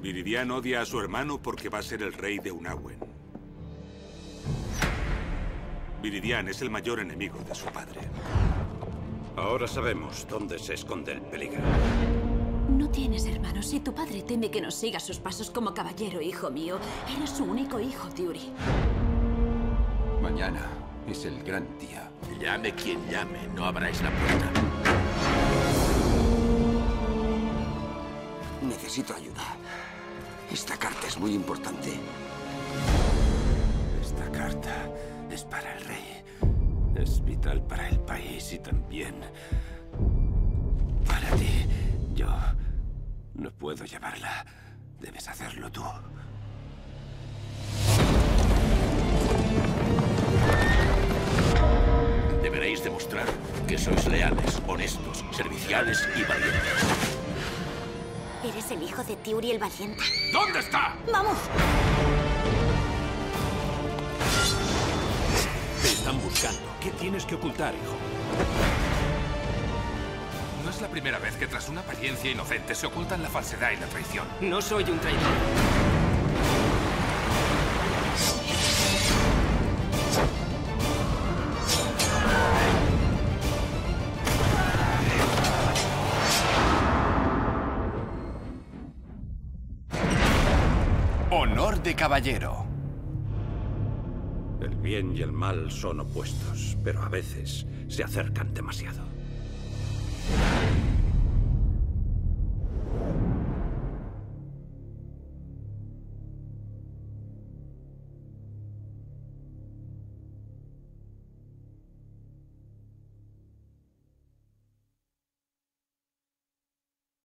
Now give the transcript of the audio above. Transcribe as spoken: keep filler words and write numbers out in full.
Viridian odia a su hermano porque va a ser el rey de Unagüen. Viridian es el mayor enemigo de su padre. Ahora sabemos dónde se esconde el peligro. No tienes hermanos y tu padre teme que no siga sus pasos como caballero, hijo mío. Eres su único hijo, Tiuri. Mañana es el gran día. Llame quien llame, no abráis la puerta. Necesito ayuda. Esta carta es muy importante. Esta carta es para el rey. Es vital para el país y también para ti. Yo no puedo llevarla. Debes hacerlo tú. Deberéis demostrar que sois leales, honestos, serviciales y valientes. ¿Eres el hijo de Tiuri el Valiente? ¿Dónde está? ¡Vamos! Te están buscando. ¿Qué tienes que ocultar, hijo? No es la primera vez que tras una apariencia inocente se ocultan la falsedad y la traición. No soy un traidor. Honor de caballero. El bien y el mal son opuestos, pero a veces se acercan demasiado.